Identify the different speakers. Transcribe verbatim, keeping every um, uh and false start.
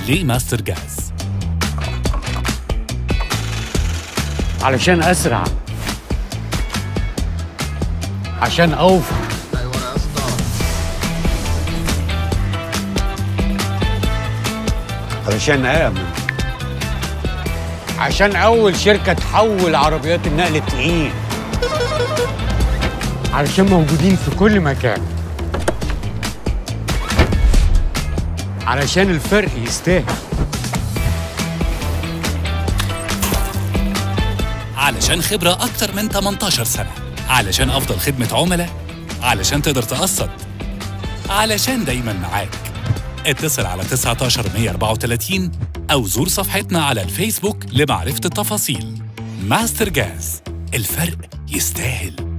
Speaker 1: ليه ماستر جاز؟
Speaker 2: علشان أسرع، عشان أوفر،
Speaker 3: ايوه يا اسطى،
Speaker 2: علشان آمن، عشان أول شركة تحول عربيات النقل التقيل، علشان موجودين في كل مكان، علشان الفرق يستاهل،
Speaker 1: علشان خبرة أكتر من تمنتاشر سنة، علشان أفضل خدمة عملاء، علشان تقدر تقسط، علشان دايماً معاك. اتصل على تسعة عشر مية وأربعة وتلاتين أو زور صفحتنا على الفيسبوك لمعرفة التفاصيل. ماستر جاز، الفرق يستاهل.